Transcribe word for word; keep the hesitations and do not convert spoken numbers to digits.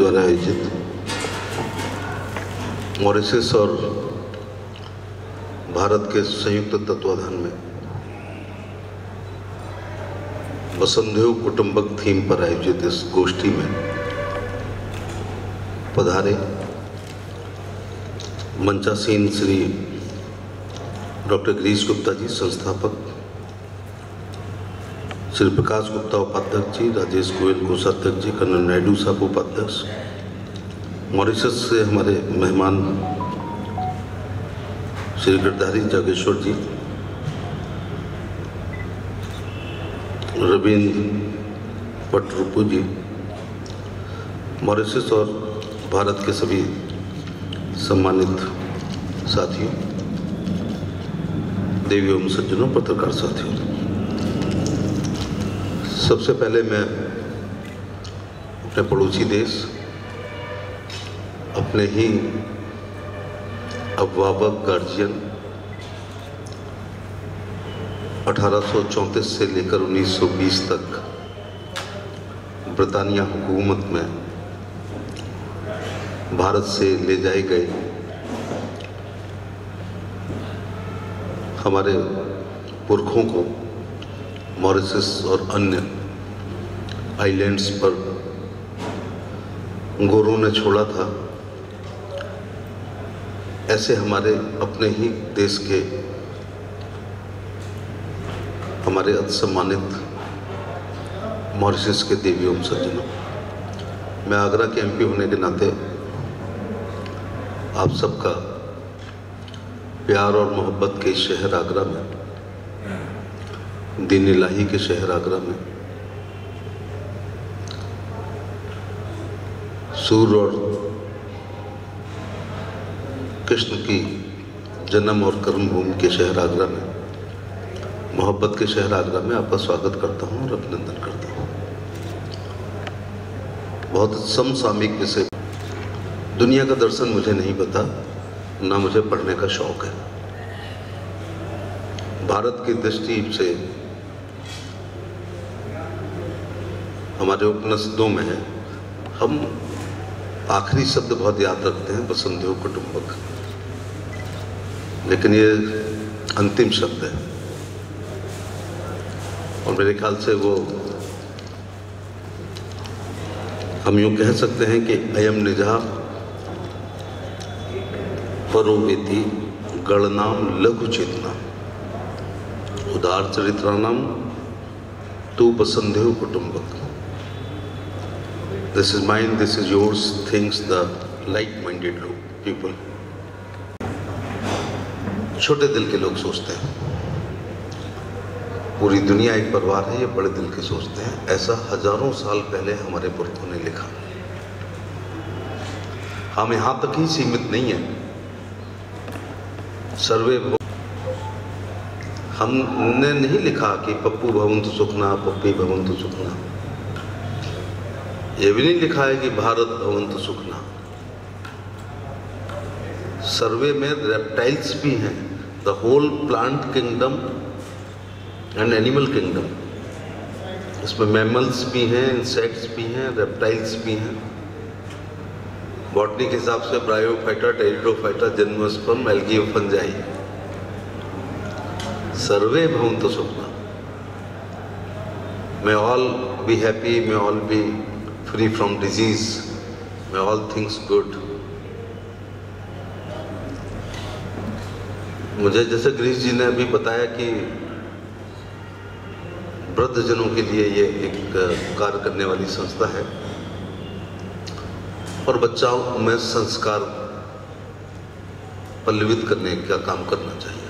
द्वारा आयोजित मॉरिशस और भारत के संयुक्त तत्वाधान में वसुधैव कुटुंबकम थीम पर आयोजित इस गोष्ठी में पधारे मंचासीन श्री डॉक्टर गिरीश गुप्ता जी संस्थापक, श्री प्रकाश गुप्ता उपाध्यक्ष जी, राजेश गोयल कोषाध्यक्ष जी, कर्नल नायडू साहब उपाध्यक्ष, मॉरिशस से हमारे मेहमान श्री गिरधारी जागेश्वर जी, रविंद्र पटरुपु जी, मॉरिशस और भारत के सभी सम्मानित साथियों, देवी एवं सज्जनों, पत्रकार साथियों, सबसे पहले मैं अपने पड़ोसी देश, अपने ही अभिभावक गार्जियन अठारह सौ चौंतीस से लेकर उन्नीस सौ बीस तक ब्रिटानिया हुकूमत में भारत से ले जाए गए हमारे पुरखों को मॉरिशस और अन्य आइलैंड्स पर गोरों ने छोड़ा था, ऐसे हमारे अपने ही देश के हमारे सम्मानित मॉरिशस के देवी एवं सज्जनों, मैं आगरा के एमपी होने के नाते आप सबका प्यार और मोहब्बत के शहर आगरा में, दीन इलाही के शहर आगरा में, सूर्य और कृष्ण की जन्म और कर्म भूमि के शहर आगरा में, मोहब्बत के शहर आगरा में आपका स्वागत करता हूं और अभिनंदन करता हूं। बहुत समसामयिक विषय, दुनिया का दर्शन मुझे नहीं पता, ना मुझे पढ़ने का शौक है। भारत की दृष्टि से हमारे उपनिषदों में है, हम आखिरी शब्द बहुत याद रखते हैं वसुधैव कुटुंबकम, लेकिन ये अंतिम शब्द है और मेरे ख्याल से वो हम यूँ कह सकते हैं कि अयम निजः परो वेति गणनाम लघु चेतना उदार चरित्राणाम तु वसुधैव कुटुंबकम। This is mine, this is yours, thinks the like-minded people. छोटे दिल के लोग सोचते हैं, पूरी दुनिया एक परिवार है, ये बड़े दिल के सोचते हैं। ऐसा हजारों साल पहले हमारे पुरखों ने लिखा। हम यहाँ तक ही सीमित नहीं है, सर्वे हमने नहीं लिखा कि पप्पू भवन्तु सुखना, पप्पी भवन्तु सुखना। ये भी नहीं लिखा है कि भारत भवन्तु सुखना। सर्वे में रेप्टाइल्स भी हैं, the whole plant kingdom and animal kingdom. इसमें मैमल्स भी हैं, इंसेक्ट्स भी हैं, रेप्टाइल्स भी हैं। बॉटनी के हिसाब से ब्रायोफाइटा, टेरिडोफाइटा, जिम्नोस्पर्म, एल्गी और फंजाई। सर्वे भवन्तु सुखना। May all be happy, may all be free from disease, may all things good. मुझे जैसे गिरीश जी ने अभी बताया कि वृद्धजनों के लिए ये एक कार्य करने वाली संस्था है और बच्चों में संस्कार पल्लवित करने का काम करना चाहिए।